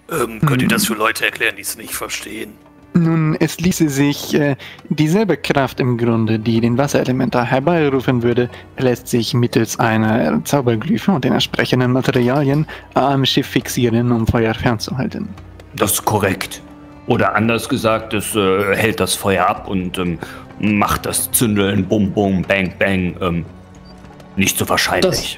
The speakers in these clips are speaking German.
Könnt ihr das für Leute erklären, die es nicht verstehen? Nun, es ließe sich dieselbe Kraft im Grunde, die den Wasserelementar herbeirufen würde, lässt sich mittels einer Zauberglyphe und den entsprechenden Materialien am Schiff fixieren, um Feuer fernzuhalten. Das ist korrekt. Oder anders gesagt, es hält das Feuer ab und macht das Zündeln, Bum Bum, Bang Bang, nicht so wahrscheinlich.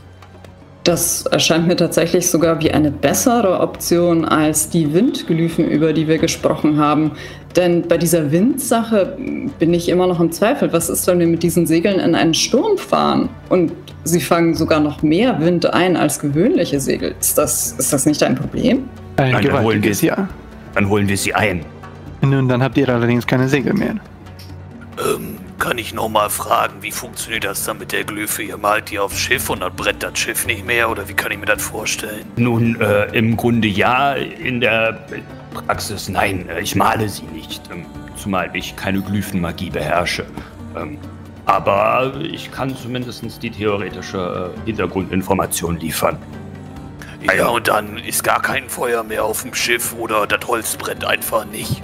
Das erscheint mir tatsächlich sogar wie eine bessere Option als die Windglyphen, über die wir gesprochen haben. Denn bei dieser Windsache bin ich immer noch im Zweifel. Was ist, wenn wir mit diesen Segeln in einen Sturm fahren? Und sie fangen sogar noch mehr Wind ein als gewöhnliche Segel. Ist das nicht ein Problem? Ein gewaltiges Ja. Dann holen wir sie ein. Nun, dann habt ihr allerdings keine Segel mehr. Kann ich nochmal fragen, wie funktioniert das dann mit der Glyphe? Ihr malt die aufs Schiff und dann brennt das Schiff nicht mehr, oder wie kann ich mir das vorstellen? Nun, im Grunde ja, in der Praxis nein, ich male sie nicht, zumal ich keine Glyphenmagie beherrsche. Aber ich kann zumindest die theoretische Hintergrundinformation liefern. Ja, und dann ist gar kein Feuer mehr auf dem Schiff oder das Holz brennt einfach nicht.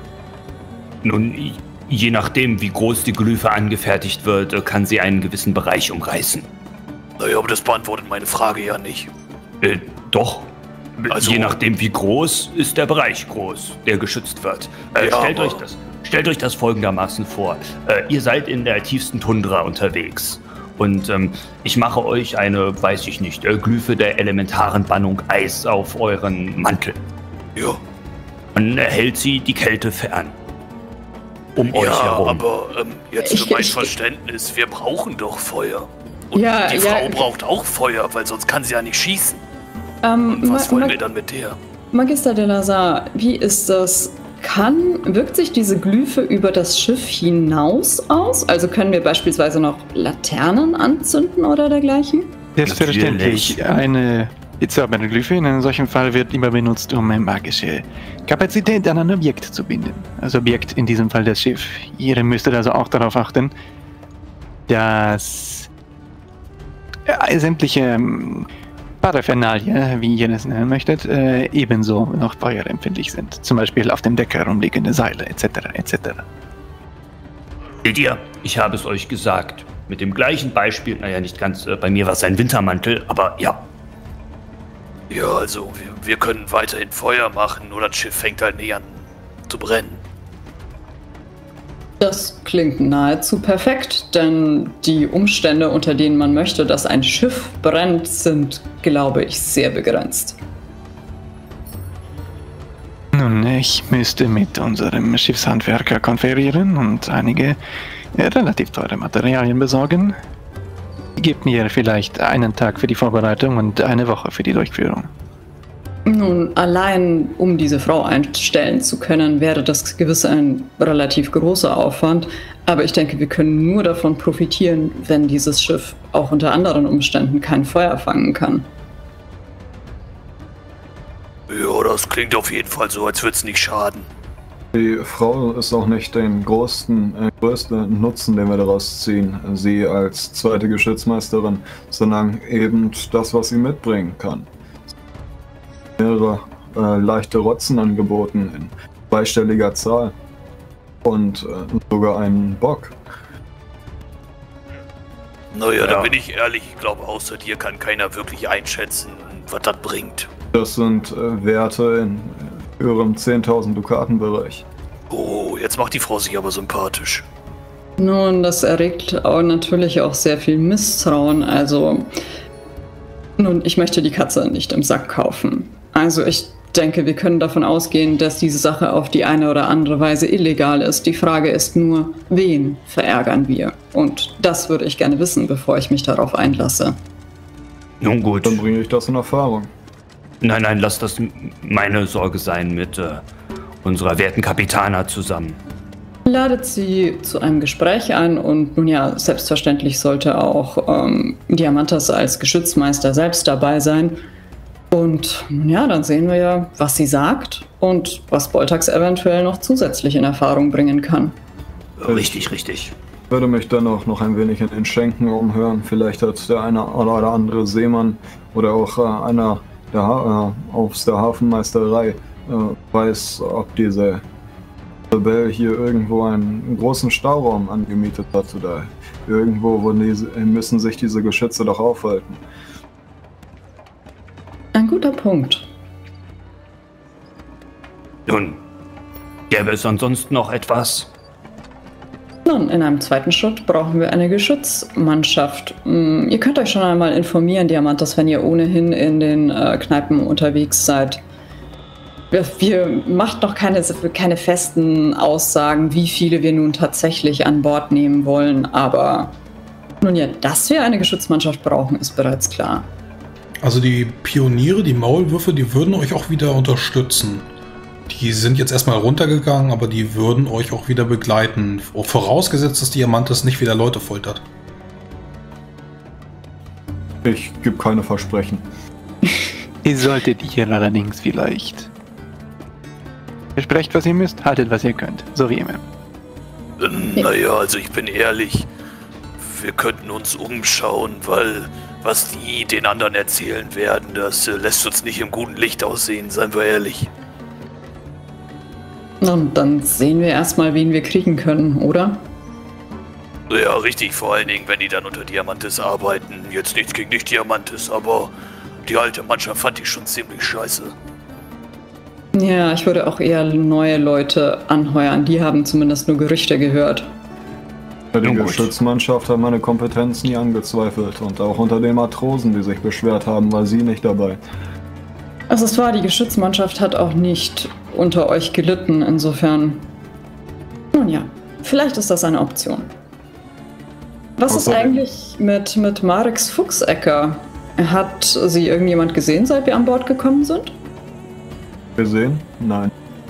Nun, je nachdem, wie groß die Glyphe angefertigt wird, kann sie einen gewissen Bereich umreißen. Naja, aber das beantwortet meine Frage ja nicht. Doch. Also, je nachdem, wie groß, ist der Bereich groß, der geschützt wird. Stellt euch das folgendermaßen vor. Ihr seid in der tiefsten Tundra unterwegs. Und ich mache euch eine, weiß ich nicht, Glyphe der elementaren Bannung Eis auf euren Mantel. Ja. Dann hält sie die Kälte fern. Um euch herum. Aber jetzt für mein Verständnis, wir brauchen doch Feuer. Und die Frau braucht auch Feuer, weil sonst kann sie ja nicht schießen. Und was wollen wir dann mit der? Magister de Lazar, wie ist das? Wirkt sich diese Glyphe über das Schiff hinaus aus? Also können wir beispielsweise noch Laternen anzünden oder dergleichen? Selbstverständlich. Eine zaubernde Glyphe in einem solchen Fall wird immer benutzt, um magische Kapazität an ein Objekt zu binden. Also Objekt in diesem Fall das Schiff. Ihr müsstet also auch darauf achten, dass sämtliche Paraphernalie, wie ihr es nennen möchtet, ebenso noch feuerempfindlich sind. Zum Beispiel auf dem Deck herumliegende Seile etc. etc. Seht ihr, ich habe es euch gesagt. Mit dem gleichen Beispiel, naja, nicht ganz, bei mir war es ein Wintermantel, aber ja. Ja, also wir können weiterhin Feuer machen, nur das Schiff fängt halt nicht an zu brennen. Das klingt nahezu perfekt, denn die Umstände, unter denen man möchte, dass ein Schiff brennt, sind, glaube ich, sehr begrenzt. Nun, ich müsste mit unserem Schiffshandwerker konferieren und einige relativ teure Materialien besorgen. Gebt mir vielleicht einen Tag für die Vorbereitung und eine Woche für die Durchführung. Nun, allein um diese Frau einstellen zu können, wäre das gewiss ein relativ großer Aufwand. Aber ich denke, wir können nur davon profitieren, wenn dieses Schiff auch unter anderen Umständen kein Feuer fangen kann. Ja, das klingt auf jeden Fall so, als würde es nicht schaden. Die Frau ist auch nicht den größten Nutzen, den wir daraus ziehen, sie als zweite Geschützmeisterin, sondern eben das, was sie mitbringen kann. Mehrere leichte Rotzen angeboten in zweistelliger Zahl und sogar einen Bock. Naja, da bin ich ehrlich, ich glaube, außer dir kann keiner wirklich einschätzen, was das bringt. Das sind Werte in höherem 10.000 Dukaten-Bereich. Oh, jetzt macht die Frau sich aber sympathisch. Nun, das erregt auch natürlich auch sehr viel Misstrauen. Also, nun, ich möchte die Katze nicht im Sack kaufen. Also, ich denke, wir können davon ausgehen, dass diese Sache auf die eine oder andere Weise illegal ist. Die Frage ist nur, wen verärgern wir? Und das würde ich gerne wissen, bevor ich mich darauf einlasse. Nun gut. Dann bringe ich das in Erfahrung. Nein, lass das meine Sorge sein mit unserer werten Kapitana zusammen. Ladet sie zu einem Gespräch ein und nun ja, selbstverständlich sollte auch Diamantas als Geschützmeister selbst dabei sein. Und ja, dann sehen wir ja, was sie sagt und was Boltax eventuell noch zusätzlich in Erfahrung bringen kann. Richtig. Ich würde mich dann auch noch ein wenig in den Schenken umhören. Vielleicht hat der eine oder andere Seemann oder auch einer aus der Hafenmeisterei weiß, ob diese Rebell hier irgendwo einen großen Stauraum angemietet hat oder irgendwo, müssen sich diese Geschütze doch aufhalten. Ein guter Punkt. Nun, gäbe es ansonsten noch etwas? Nun, in einem zweiten Schritt brauchen wir eine Geschützmannschaft. Ihr könnt euch schon einmal informieren, Diamantos, wenn ihr ohnehin in den Kneipen unterwegs seid. Wir macht noch keine festen Aussagen, wie viele wir nun tatsächlich an Bord nehmen wollen, aber nun ja, dass wir eine Geschützmannschaft brauchen, ist bereits klar. Also die Pioniere, die Maulwürfe, die würden euch auch wieder unterstützen. Die sind jetzt erstmal runtergegangen, aber die würden euch auch wieder begleiten. Vorausgesetzt, dass Diamantis nicht wieder Leute foltert. Ich gebe keine Versprechen. Ihr solltet ihr allerdings vielleicht. Versprecht, was ihr müsst, haltet, was ihr könnt. So wie immer. Naja, also ich bin ehrlich. Wir könnten uns umschauen, weil was die den anderen erzählen werden, das lässt uns nicht im guten Licht aussehen, seien wir ehrlich. Und dann sehen wir erstmal, wen wir kriegen können, oder? Ja, richtig, vor allen Dingen, wenn die dann unter Diamantis arbeiten. Jetzt nichts gegen nicht Diamantis, aber die alte Mannschaft fand ich schon ziemlich scheiße. Ja, ich würde auch eher neue Leute anheuern. Die haben zumindest nur Gerüchte gehört. Ja, die Geschützmannschaft hat meine Kompetenz nie angezweifelt. Und auch unter den Matrosen, die sich beschwert haben, war sie nicht dabei. Also es war, die Geschützmannschaft hat auch nicht unter euch gelitten, insofern. Nun ja, vielleicht ist das eine Option. Was ist eigentlich mit Mareks Fuchsecker? Hat sie irgendjemand gesehen, seit wir an Bord gekommen sind? Gesehen? Nein.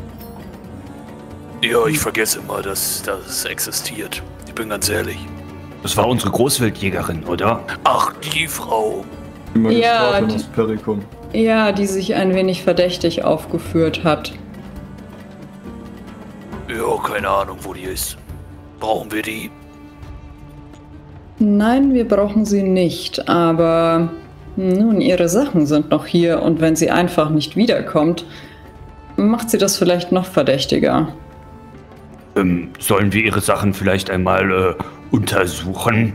Ja, ich vergesse immer, dass das existiert. Ich bin ganz ehrlich. Das war unsere Großwildjägerin, oder? Ach, die Frau. Ja, ja, die sich ein wenig verdächtig aufgeführt hat. Ja, keine Ahnung, wo die ist. Brauchen wir die? Nein, wir brauchen sie nicht, aber nun, ihre Sachen sind noch hier und wenn sie einfach nicht wiederkommt, macht sie das vielleicht noch verdächtiger. Sollen wir ihre Sachen vielleicht einmal untersuchen?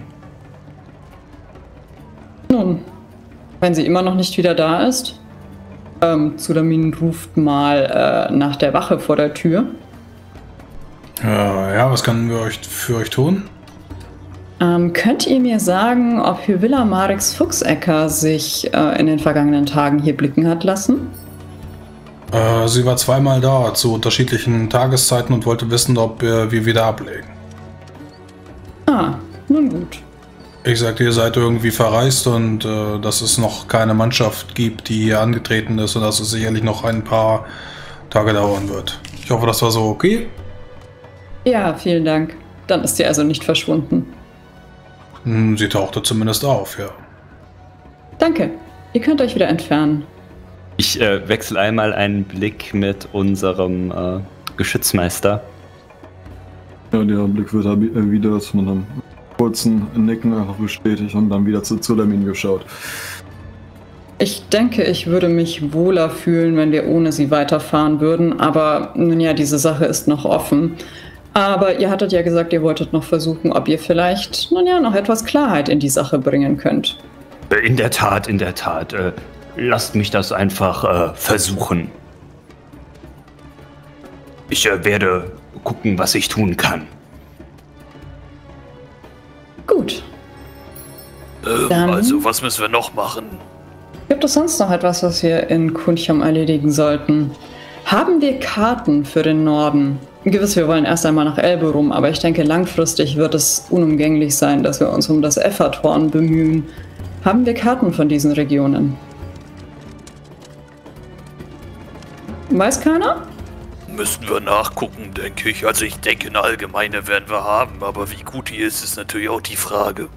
Nun, wenn sie immer noch nicht wieder da ist, Zulamin ruft mal nach der Wache vor der Tür. Ja, was können wir für euch tun? Könnt ihr mir sagen, ob Hyvilla Mareks Fuchsecker sich in den vergangenen Tagen hier blicken hat lassen? Sie war zweimal da, zu unterschiedlichen Tageszeiten und wollte wissen, ob wir wieder ablegen. Ah, nun gut. Ich sagte, ihr seid irgendwie verreist und dass es noch keine Mannschaft gibt, die hier angetreten ist und dass es sicherlich noch ein paar Tage dauern wird. Ich hoffe, das war so okay? Ja, vielen Dank. Dann ist sie also nicht verschwunden. Sie tauchte zumindest auf, ja. Danke. Ihr könnt euch wieder entfernen. Ich wechsle einmal einen Blick mit unserem Geschützmeister. Ja, der Blick wird wieder mit einem kurzen Nicken einfach bestätigt und dann wieder zu Zulamin geschaut. Ich denke, ich würde mich wohler fühlen, wenn wir ohne sie weiterfahren würden, aber nun ja, diese Sache ist noch offen. Aber ihr hattet ja gesagt, ihr wolltet noch versuchen, ob ihr vielleicht, nun ja, noch etwas Klarheit in die Sache bringen könnt. In der Tat, in der Tat. Lasst mich das einfach versuchen. Ich werde gucken, was ich tun kann. Gut. Also, was müssen wir noch machen? Gibt es sonst noch etwas, was wir in Kuncham erledigen sollten? Haben wir Karten für den Norden? Gewiss, wir wollen erst einmal nach Elberum, aber ich denke, langfristig wird es unumgänglich sein, dass wir uns um das Efferthorn bemühen. Haben wir Karten von diesen Regionen? Weiß keiner? Müssten wir nachgucken, denke ich. Also ich denke, eine allgemeine werden wir haben, aber wie gut die ist, ist natürlich auch die Frage.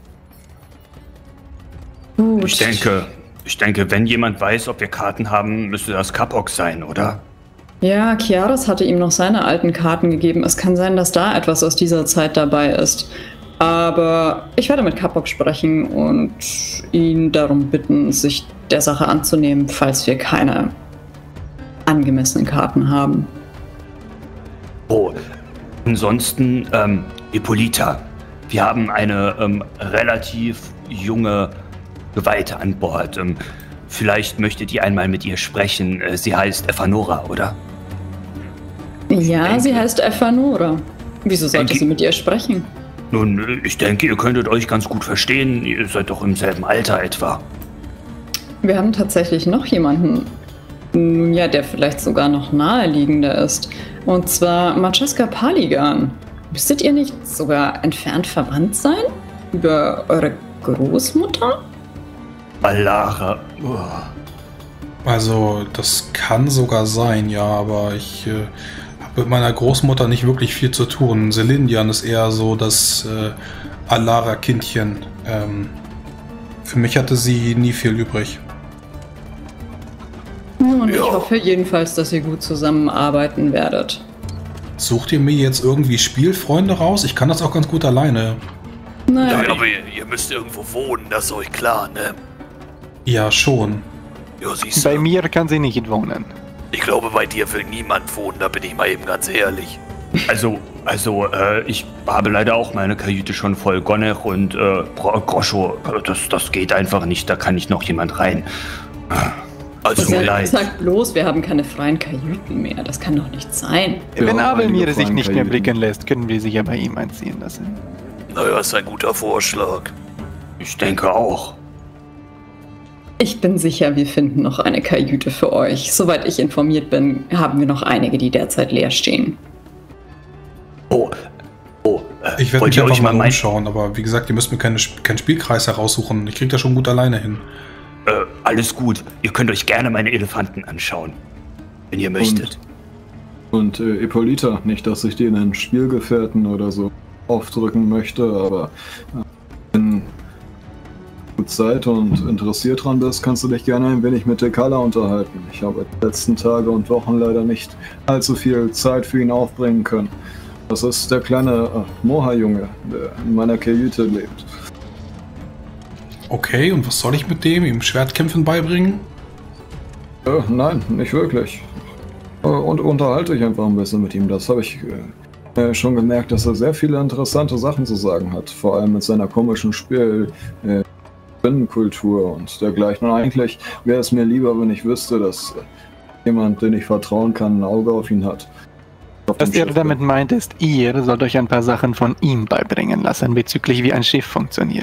Gut. Ich denke, wenn jemand weiß, ob wir Karten haben, müsste das Kapok sein, oder? Ja, Kiaras hatte ihm noch seine alten Karten gegeben. Es kann sein, dass da etwas aus dieser Zeit dabei ist. Aber ich werde mit Kapok sprechen und ihn darum bitten, sich der Sache anzunehmen, falls wir keine angemessenen Karten haben. Oh, ansonsten, Hippolyta, wir haben eine relativ junge Geweihte an Bord. Vielleicht möchtet ihr einmal mit ihr sprechen. Sie heißt Efanora, oder? Ja, sie heißt Efanora. Wieso sollte sie mit ihr sprechen? Nun, ich denke, ihr könntet euch ganz gut verstehen. Ihr seid doch im selben Alter etwa. Wir haben tatsächlich noch jemanden, nun ja, der vielleicht sogar noch naheliegender ist. Und zwar Maciejska Paligan. Müsstet ihr nicht sogar entfernt verwandt sein? Über eure Großmutter? Alara. Also, das kann sogar sein, ja, aber ich habe mit meiner Großmutter nicht wirklich viel zu tun. Selindian ist eher so das Alara-Kindchen. Für mich hatte sie nie viel übrig. Und ich hoffe jedenfalls, dass ihr gut zusammenarbeiten werdet. Sucht ihr mir jetzt irgendwie Spielfreunde raus? Ich kann das auch ganz gut alleine. Naja, Ja, aber ihr müsst irgendwo wohnen, das ist euch klar, ne? Ja, schon. Ja, siehst Bei du. mir kann sie nicht wohnen. Ich glaube, bei dir will niemand wohnen, da bin ich mal eben ganz ehrlich. Also, ich habe leider auch meine Kajüte schon voll. Gonech und Groscho, das geht einfach nicht, da kann nicht noch jemand rein. Also, Tut mir leid. sagt bloß, wir haben keine freien Kajüten mehr. Das kann doch nicht sein. Ja, Wenn Abelmir einige sich nicht mehr Kajüten. blicken lässt, können wir sie ja bei ihm einziehen lassen. naja, ist ein guter Vorschlag. Ich denke auch. Ich bin sicher, wir finden noch eine Kajüte für euch. Soweit ich informiert bin, haben wir noch einige, die derzeit leer stehen. Ich werde wollt mich ihr einfach euch mal mal umschauen, aber wie gesagt, ihr müsst mir keinen Spielkreis heraussuchen. Ich krieg das schon gut alleine hin. Alles gut. Ihr könnt euch gerne meine Elefanten anschauen, wenn ihr möchtet. Und Hippolyta, nicht, dass ich dir einen Spielgefährten oder so aufdrücken möchte, aber wenn du Zeit und interessiert dran bist, kannst du dich gerne ein wenig mit Tekala unterhalten. Ich habe die letzten Tage und Wochen leider nicht allzu viel Zeit für ihn aufbringen können. Das ist der kleine Moha-Junge, der in meiner Kajüte lebt. Okay, und was soll ich mit dem? Ihm Schwertkämpfen beibringen? Nein, nicht wirklich. Und unterhalte ich einfach ein bisschen mit ihm. Das habe ich schon gemerkt, dass er sehr viele interessante Sachen zu sagen hat. Vor allem mit seiner komischen Spinnenkultur und dergleichen. Und eigentlich wäre es mir lieber, wenn ich wüsste, dass jemand, den ich vertrauen kann, ein Auge auf ihn hat. Was er damit meint, ist, ihr sollt euch ein paar Sachen von ihm beibringen lassen, bezüglich wie ein Schiff funktioniert.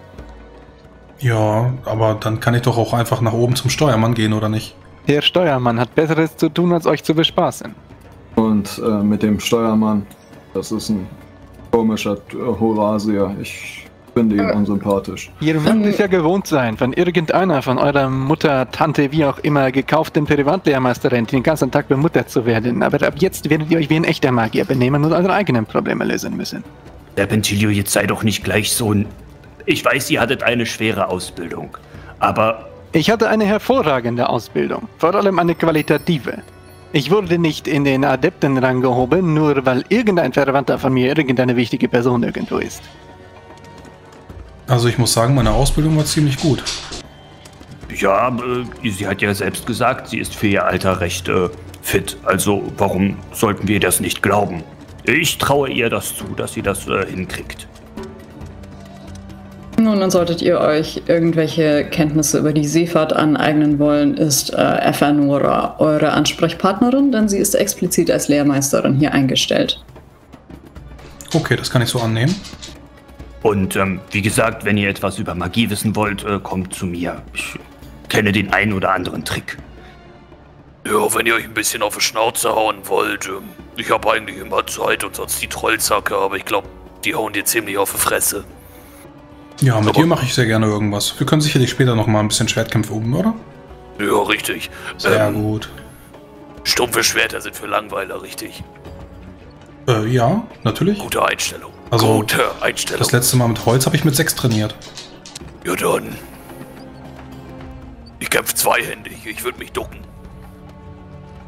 Ja, aber dann kann ich doch auch einfach nach oben zum Steuermann gehen, oder nicht? Der Steuermann hat Besseres zu tun, als euch zu bespaßen. Und mit dem Steuermann, das ist ein komischer Horasier. Ich finde ihn unsympathisch. Ihr müsst es ja gewohnt sein, von irgendeiner von eurer Mutter, Tante, wie auch immer, gekauften Privatlehrmeisterin den ganzen Tag bemuttert zu werden. Aber ab jetzt werdet ihr euch wie ein echter Magier benehmen und eure eigenen Probleme lösen müssen. Serpentilio, jetzt sei doch nicht gleich so ein... Ich weiß, ihr hattet eine schwere Ausbildung, aber... Ich hatte eine hervorragende Ausbildung, vor allem eine qualitative. Ich wurde nicht in den Adeptenrang gehoben, nur weil irgendein Verwandter von mir irgendeine wichtige Person irgendwo ist. Also ich muss sagen, meine Ausbildung war ziemlich gut. Ja, sie hat ja selbst gesagt, sie ist für ihr Alter recht fit. Also warum sollten wir das nicht glauben? Ich traue ihr das zu, dass sie das hinkriegt. Nun, dann solltet ihr euch irgendwelche Kenntnisse über die Seefahrt aneignen wollen, ist Efanora eure Ansprechpartnerin, denn sie ist explizit als Lehrmeisterin hier eingestellt. Okay, das kann ich so annehmen. Und wie gesagt, wenn ihr etwas über Magie wissen wollt, kommt zu mir. Ich kenne den einen oder anderen Trick. Ja, wenn ihr euch ein bisschen auf die Schnauze hauen wollt, ich habe eigentlich immer Zeit und sonst die Trollzacke, aber ich glaube, die hauen dir ziemlich auf die Fresse. Ja, mit Aber- dir mache ich sehr gerne irgendwas. Wir können sicherlich später noch mal ein bisschen Schwertkämpfe üben, oder? Ja, richtig. Sehr gut. Stumpfe Schwerter sind für Langweiler, richtig. Ja, natürlich. Gute Einstellung. Also, Gute Einstellung. Das letzte Mal mit Holz habe ich mit 6 trainiert. Ja dann. Ich kämpfe zweihändig, ich würde mich ducken.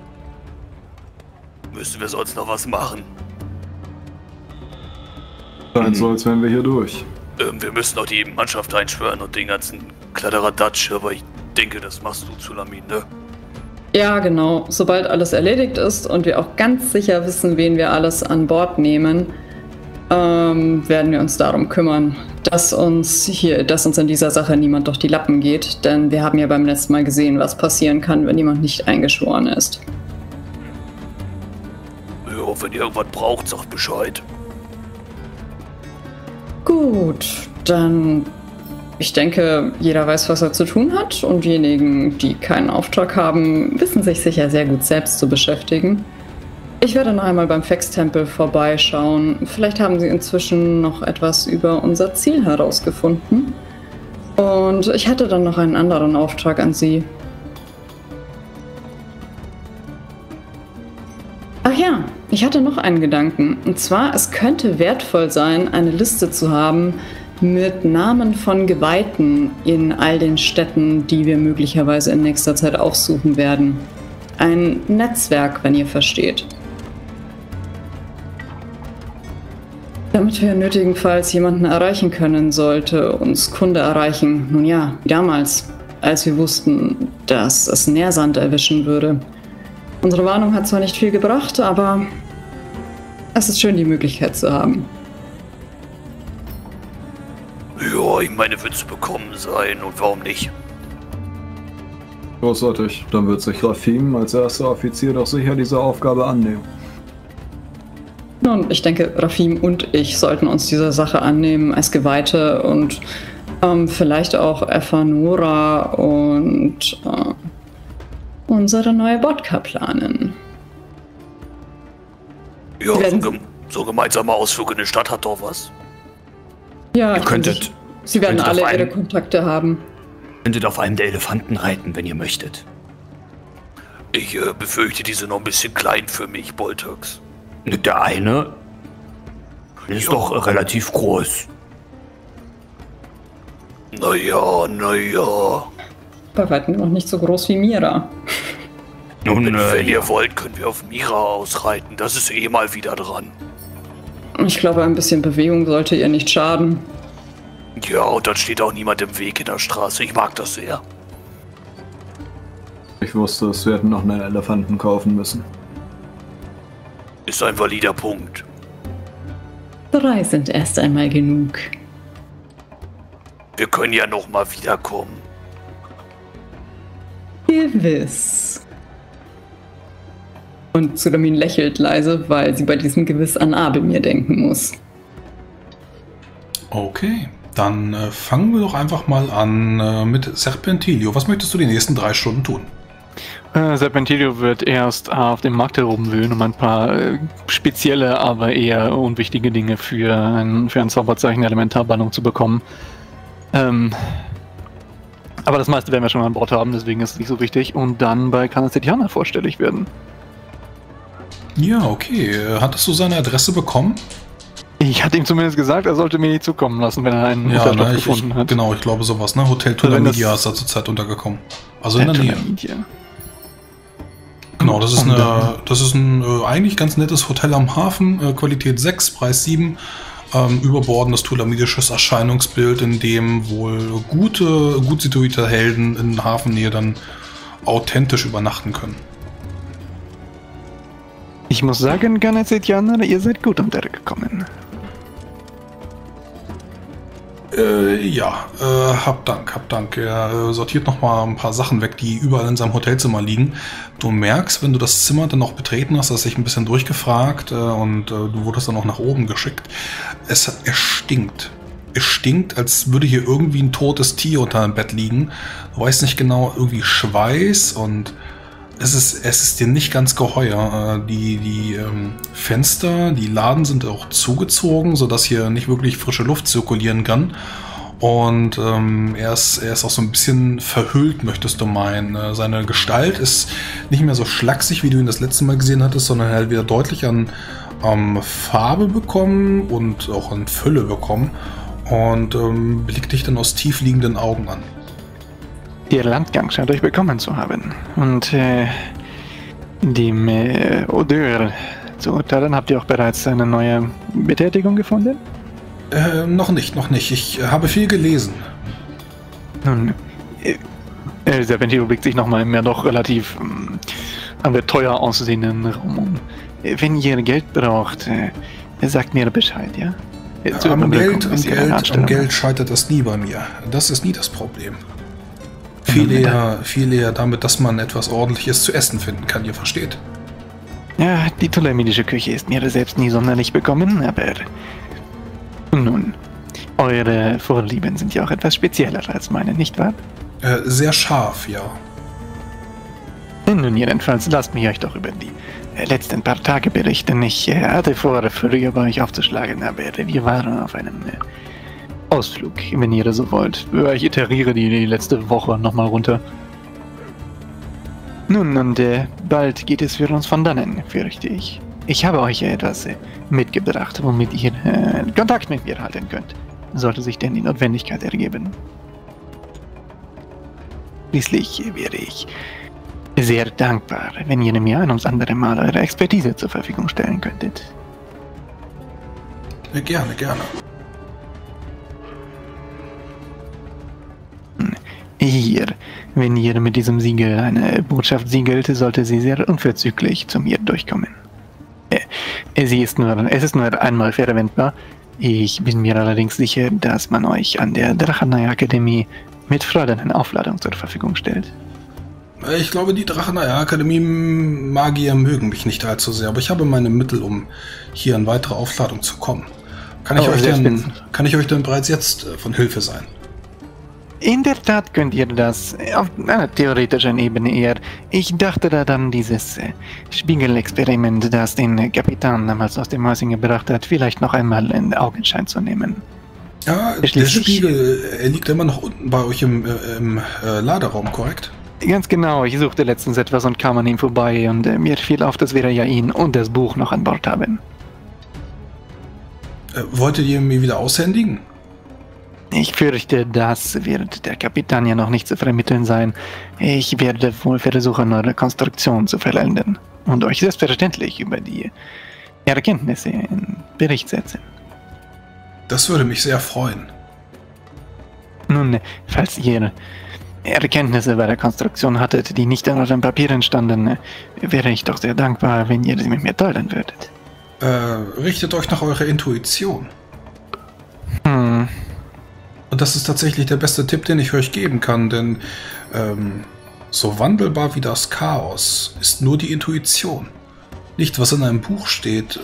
Müssen wir sonst noch was machen? Scheint so, als wären wir hier durch. Wir müssen noch die Mannschaft einschwören und den ganzen Kladderadatsch, aber ich denke, das machst du, Zulamin, ne? Ja, genau. Sobald alles erledigt ist und wir auch ganz sicher wissen, wen wir alles an Bord nehmen, werden wir uns darum kümmern, dass uns in dieser Sache niemand durch die Lappen geht, denn wir haben ja beim letzten Mal gesehen, was passieren kann, wenn jemand nicht eingeschworen ist. Ja, wenn ihr irgendwas braucht, sagt Bescheid. Gut, dann ich denke, jeder weiß, was er zu tun hat und diejenigen, die keinen Auftrag haben, wissen sich sicher sehr gut selbst zu beschäftigen. Ich werde noch einmal beim Fex-Tempel vorbeischauen. Vielleicht haben sie inzwischen noch etwas über unser Ziel herausgefunden. Und ich hatte dann noch einen anderen Auftrag an Sie. Ach ja, ich hatte noch einen Gedanken. Und zwar, es könnte wertvoll sein, eine Liste zu haben mit Namen von Geweihten in all den Städten, die wir möglicherweise in nächster Zeit aufsuchen werden. Ein Netzwerk, wenn ihr versteht. Damit wir nötigenfalls jemanden erreichen können, sollte uns Kunde erreichen. Nun ja, wie damals, als wir wussten, dass es Nährsand erwischen würde. Unsere Warnung hat zwar nicht viel gebracht, aber es ist schön, die Möglichkeit zu haben. Ja, ich meine, wird zu bekommen sein und warum nicht? Großartig. Dann wird sich Rafim als erster Offizier doch sicher diese Aufgabe annehmen. Nun, ich denke, Rafim und ich sollten uns dieser Sache annehmen als Geweihte und vielleicht auch Efanora und unsere neue Bodka planen. Ja, so gemeinsame Ausflug in die Stadt hat doch was. Ja, Ihr könntet, Sie werden könntet alle ihre Kontakte haben. könntet auf einem der Elefanten reiten, wenn ihr möchtet. Ich befürchte, die sind noch ein bisschen klein für mich, Boltax. Der eine ist doch relativ groß. Naja. Bei weitem noch nicht so groß wie Mira. Nun, Wenn ihr wollt, können wir auf Mira ausreiten. Das ist eh mal wieder dran. Ich glaube, ein bisschen Bewegung sollte ihr nicht schaden. Ja, und dann steht auch niemand im Weg in der Straße. Ich mag das sehr. Ich wusste, es werden noch einen Elefanten kaufen müssen. Ist ein valider Punkt. 3 sind erst einmal genug. Wir können ja noch mal wiederkommen. Gewiss. Und Zulamin lächelt leise, weil sie bei diesem Gewiss an Abelmir denken muss. Okay, dann fangen wir doch einfach mal an mit Serpentilio. Was möchtest du die nächsten 3 Stunden tun? Serpentilio wird erst auf dem Markt herumwühlen, um ein paar spezielle, aber eher unwichtige Dinge für ein Zauberzeichen Elementarbannung zu bekommen. Aber das meiste werden wir schon an Bord haben, deswegen ist es nicht so wichtig. Und dann bei Kanazetiana vorstellig werden. Ja, okay. Hattest du seine Adresse bekommen? Ich hatte ihm zumindest gesagt, er sollte mir nicht zukommen lassen, wenn er einen Hotelstoff gefunden hat. Genau, ich glaube sowas, ne? Hotel Tulamidia ist da zurzeit untergekommen. Also in der Nähe. Genau, das ist ein eigentlich ganz nettes Hotel am Hafen, Qualität 6, Preis 7, überbordendes tulamidisches Erscheinungsbild, in dem wohl gut situierte Helden in Hafennähe dann authentisch übernachten können. Ich muss sagen, Kanazetianer, ihr seid gut untergekommen. Hab Dank. Er sortiert nochmal ein paar Sachen weg, die überall in seinem Hotelzimmer liegen. Du merkst, wenn du das Zimmer dann noch betreten hast, hast dich ein bisschen durchgefragt und du wurdest dann auch nach oben geschickt. Es stinkt. Es stinkt, als würde hier irgendwie ein totes Tier unter dem Bett liegen. Du weißt nicht genau, irgendwie Schweiß und es ist dir nicht ganz geheuer. Die Fenster, die Laden sind auch zugezogen, sodass hier nicht wirklich frische Luft zirkulieren kann. Und er ist auch so ein bisschen verhüllt, möchtest du meinen. Seine Gestalt ist nicht mehr so schlaksig, wie du ihn das letzte Mal gesehen hattest, sondern er hat wieder deutlich an Farbe bekommen und auch an Fülle bekommen. Und blickt dich dann aus tief liegenden Augen an. Der Landgang scheint euch bekommen zu haben. Und dem Odeur zu urteilen, habt ihr auch bereits eine neue Betätigung gefunden? Noch nicht. Ich habe viel gelesen. Nun, Serpentino blickt sich nochmal im ja doch relativ teuer aussehenden Raum um. Wenn ihr Geld braucht, sagt mir Bescheid, ja? Am Geld scheitert es nie bei mir. Das ist nie das Problem. Viel eher damit, dass man etwas Ordentliches zu essen finden kann, ihr versteht. Ja, die tolemidische Küche ist mir selbst nie sonderlich bekommen, aber nun, eure Vorlieben sind ja auch etwas spezieller als meine, nicht wahr? Sehr scharf, ja. Nun jedenfalls, lasst mich euch doch über die letzten paar Tage berichten. Ich hatte vor, früher bei euch aufzuschlagen, aber wir waren auf einem Ausflug, wenn ihr so wollt. Ich iteriere die letzte Woche nochmal runter. Nun, und bald geht es für uns von dannen, fürchte ich. Ich habe euch etwas mitgebracht, womit ihr Kontakt mit mir halten könnt, sollte sich denn die Notwendigkeit ergeben. Schließlich wäre ich sehr dankbar, wenn ihr mir ein ums andere Mal eure Expertise zur Verfügung stellen könntet. Gerne. Hier, wenn ihr mit diesem Siegel eine Botschaft siegelt, sollte sie sehr unverzüglich zu mir durchkommen. Es ist nur einmal verwendbar. Ich bin mir allerdings sicher, dass man euch an der Drachenei-Akademie mit Freude eine Aufladung zur Verfügung stellt. Ich glaube, die Drachenei-Akademie-Magier mögen mich nicht allzu sehr, aber ich habe meine Mittel, um hier an weitere Aufladung zu kommen. Kann ich euch denn bereits jetzt von Hilfe sein? In der Tat könnt ihr das auf einer theoretischen Ebene eher. Ich dachte da dann dieses Spiegelexperiment, das den Kapitän damals aus dem Häuschen gebracht hat, vielleicht noch einmal in Augenschein zu nehmen. Ja, der Spiegel liegt immer noch unten bei euch im Laderaum, korrekt? Ganz genau, ich suchte letztens etwas und kam an ihm vorbei und mir fiel auf, dass wir ja ihn und das Buch noch an Bord haben. Wolltet ihr mir wieder aushändigen? Ich fürchte, das wird der Kapitän ja noch nicht zu vermitteln sein. Ich werde wohl versuchen, eure Konstruktion zu vollenden und euch selbstverständlich über die Erkenntnisse in Bericht setzen. Das würde mich sehr freuen. Nun, falls ihr Erkenntnisse bei der Konstruktion hattet, die nicht in euren Papieren standen, wäre ich doch sehr dankbar, wenn ihr sie mit mir teilen würdet. Richtet euch nach eurer Intuition. Und das ist tatsächlich der beste Tipp, den ich euch geben kann, denn so wandelbar wie das Chaos ist nur die Intuition. Nicht, was in einem Buch steht,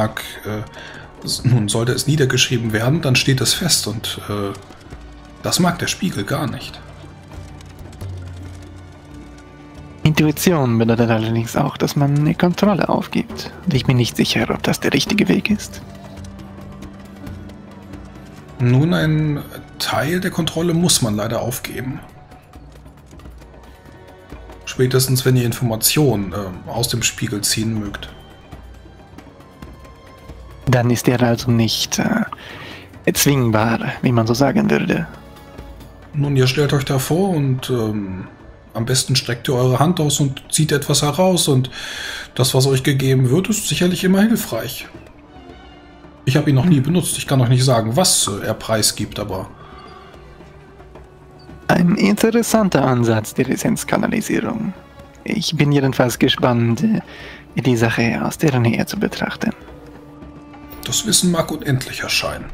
nun sollte es niedergeschrieben werden, dann steht es fest und das mag der Spiegel gar nicht. Intuition bedeutet allerdings auch, dass man eine Kontrolle aufgibt. Und ich bin nicht sicher, ob das der richtige Weg ist. Nun, ein Teil der Kontrolle muss man leider aufgeben. Spätestens, wenn ihr Informationen aus dem Spiegel ziehen mögt. Dann ist er also nicht erzwingbar, wie man so sagen würde. Nun, ihr stellt euch da vor und am besten streckt ihr eure Hand aus und zieht etwas heraus und das, was euch gegeben wird, ist sicherlich immer hilfreich. Ich habe ihn noch nie benutzt, ich kann euch nicht sagen, was er preisgibt, aber... Ein interessanter Ansatz der Essenzkanalisierung. Ich bin jedenfalls gespannt, die Sache aus der Nähe zu betrachten. Das Wissen mag unendlich erscheinen.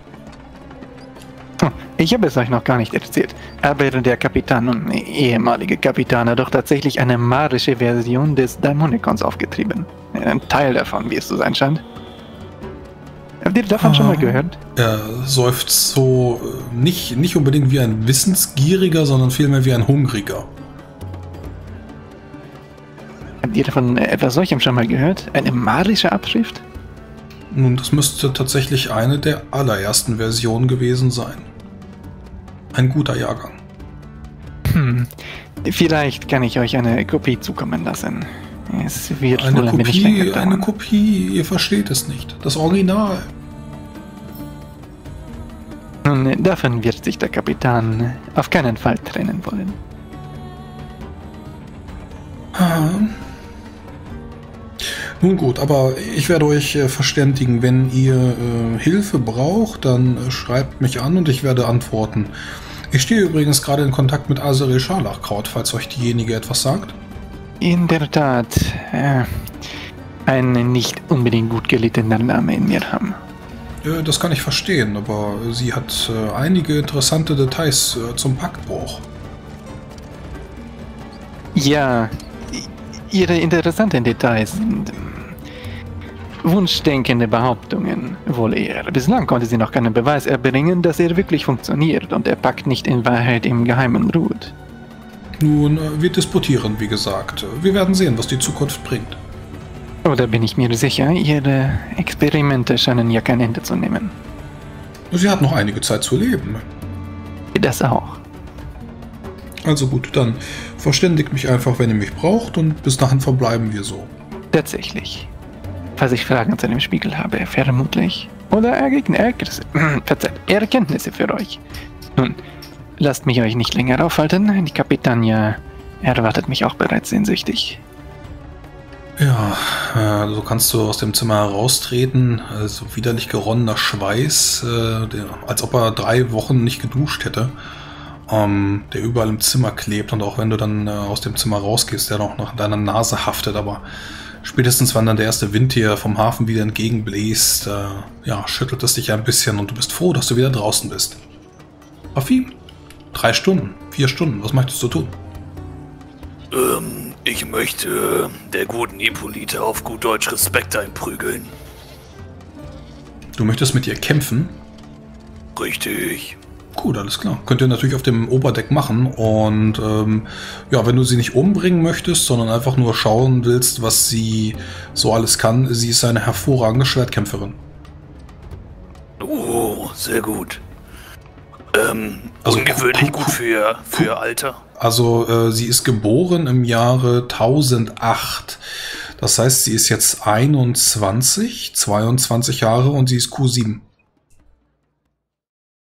Ich habe es euch noch gar nicht erzählt, aber der Kapitän und ehemalige Kapitän hat doch tatsächlich eine marische Version des Daimonicons aufgetrieben. Ein Teil davon, wie es zu sein scheint. Habt ihr davon schon mal gehört? Er seufzt so nicht unbedingt wie ein Wissensgieriger, sondern vielmehr wie ein Hungriger. Habt ihr von etwas solchem schon mal gehört? Eine marische Abschrift? Nun, das müsste tatsächlich eine der allerersten Versionen gewesen sein. Ein guter Jahrgang. Vielleicht kann ich euch eine Kopie zukommen lassen. Es wird wohl ein wenig länger dauern. Eine Kopie, ihr versteht es nicht. Das Original. Nun, davon wird sich der Kapitän auf keinen Fall trennen wollen. Nun gut, aber ich werde euch verständigen. Wenn ihr Hilfe braucht, dann schreibt mich an und ich werde antworten. Ich stehe übrigens gerade in Kontakt mit Azrael Scharlachkraut, falls euch diejenige etwas sagt. In der Tat, ein nicht unbedingt gut gelittener Name in Mirham. Das kann ich verstehen, aber sie hat einige interessante Details zum Paktbruch. Ja, ihre interessanten Details sind wunschdenkende Behauptungen, wohl eher. Bislang konnte sie noch keinen Beweis erbringen, dass er wirklich funktioniert und der Pakt nicht in Wahrheit im Geheimen ruht. Nun, wir disputieren, wie gesagt. Wir werden sehen, was die Zukunft bringt. Oder bin ich mir sicher, ihre Experimente scheinen ja kein Ende zu nehmen. Sie hat noch einige Zeit zu leben. Das auch. Also gut, dann verständigt mich einfach, wenn ihr mich braucht und bis dahin verbleiben wir so. Tatsächlich. Falls ich Fragen zu dem Spiegel habe, vermutlich. Oder Erkenntnisse für euch. Nun, lasst mich euch nicht länger aufhalten. Die Kapitania erwartet mich auch bereits sehnsüchtig. Ja, so kannst du aus dem Zimmer heraustreten. Also widerlich geronnener Schweiß, als ob er 3 Wochen nicht geduscht hätte. Der überall im Zimmer klebt und auch wenn du dann aus dem Zimmer rausgehst, der noch nach deiner Nase haftet, aber spätestens wenn dann der erste Wind hier vom Hafen wieder entgegenbläst, schüttelt es dich ein bisschen und du bist froh, dass du wieder draußen bist. Raffi, 3 Stunden, 4 Stunden, was möchtest du tun? Ich möchte der guten Hippolyte auf gut Deutsch Respekt einprügeln. Du möchtest mit ihr kämpfen? Richtig. Gut, alles klar. Könnt ihr natürlich auf dem Oberdeck machen und wenn du sie nicht umbringen möchtest, sondern einfach nur schauen willst, was sie so alles kann, sie ist eine hervorragende Schwertkämpferin. Oh, sehr gut. Also ungewöhnlich gut für ihr Alter. Also sie ist geboren im Jahre 1008. Das heißt, sie ist jetzt 22 Jahre und sie ist Q7.